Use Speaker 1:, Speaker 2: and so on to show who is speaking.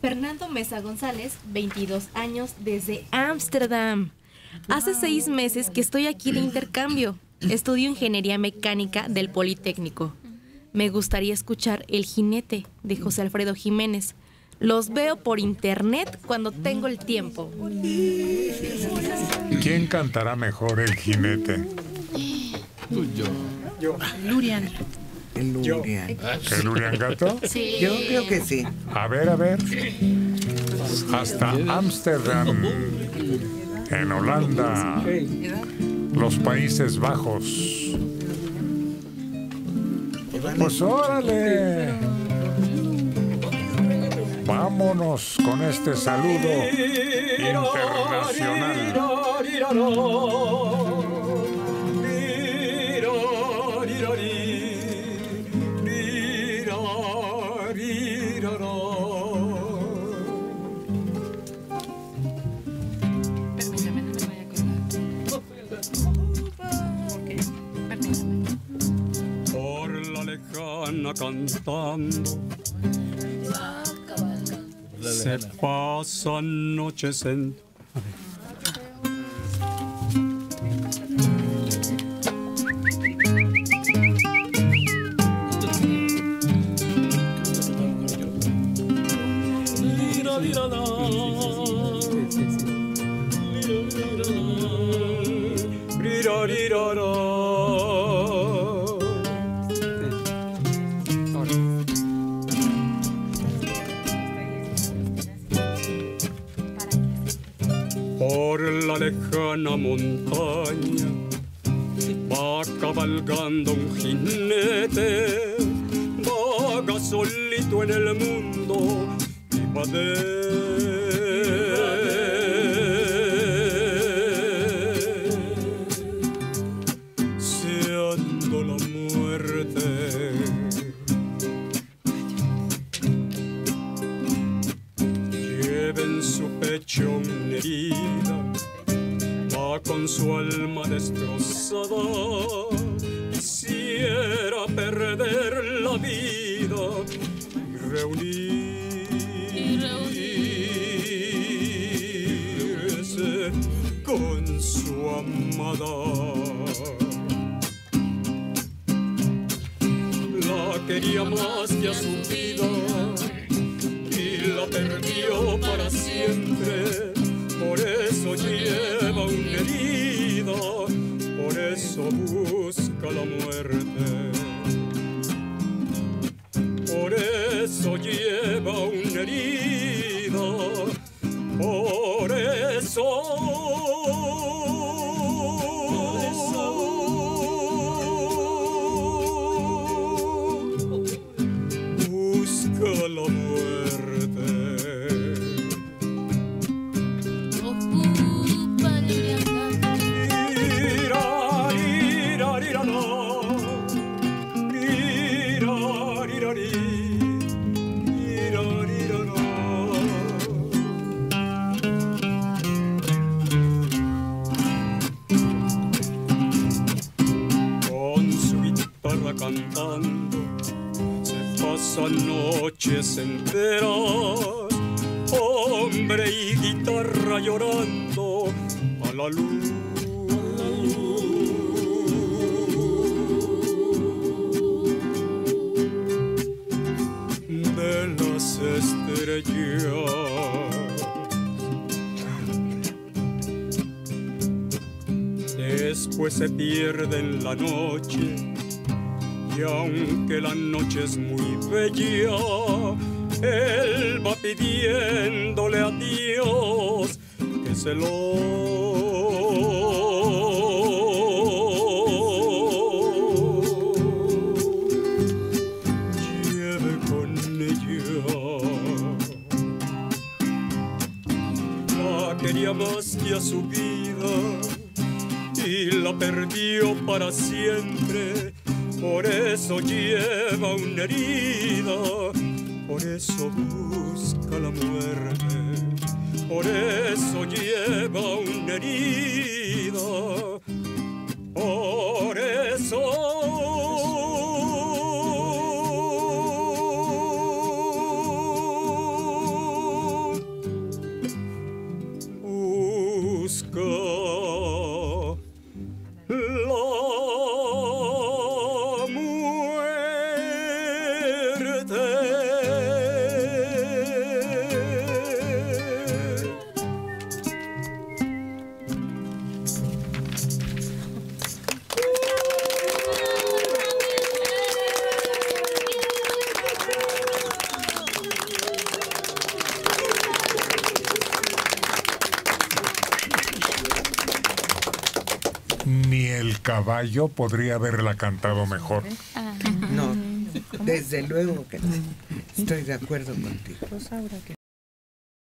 Speaker 1: Fernando Mesa González, 22 años, desde Ámsterdam. Hace 6 meses que estoy aquí de intercambio. Estudio Ingeniería Mecánica del Politécnico. Me gustaría escuchar El Jinete de José Alfredo Jiménez. Los veo por internet cuando tengo el tiempo.
Speaker 2: ¿Quién cantará mejor El Jinete?
Speaker 3: Tú, yo.
Speaker 4: Lurian.
Speaker 5: El Lurian.
Speaker 2: ¿El Lurian Gato?
Speaker 4: Sí.
Speaker 5: Yo creo que sí.
Speaker 2: A ver. Hasta Ámsterdam, en Holanda, los Países Bajos. Pues órale. Vámonos con este saludo internacional.
Speaker 4: Permítame, no me vaya a colgar.
Speaker 6: Por la lejana cantando se pasan noches en... Por la lejana montaña va cabalgando un jinete, vaga solito en el mundo y deseando la muerte. Lleva en su pecho una herida, va con su alma destrozada, quisiera perder la vida y reunirse con su amada. La quería más que a su vida y la perdió para siempre. Por eso lleva una herida, por eso busca la muerte. Por eso lleva una herida, por eso busca la muerte.
Speaker 4: Ocupa Lurian
Speaker 6: Con su guitarra cantando se pasan noches enteras, hombre y guitarra llorando a la luz de las estrellas. Después se pierde en la noche y aunque la noche es muy bella, él va pidiéndole a Dios que se lo lleve con ella. La quería más que a su vida y la perdió para siempre. Por eso lleva una herida, por eso busca la muerte. Por eso lleva una herida, por eso
Speaker 2: Ni el caballo podría haberla cantado mejor.
Speaker 5: No, desde luego que no. Estoy de acuerdo contigo.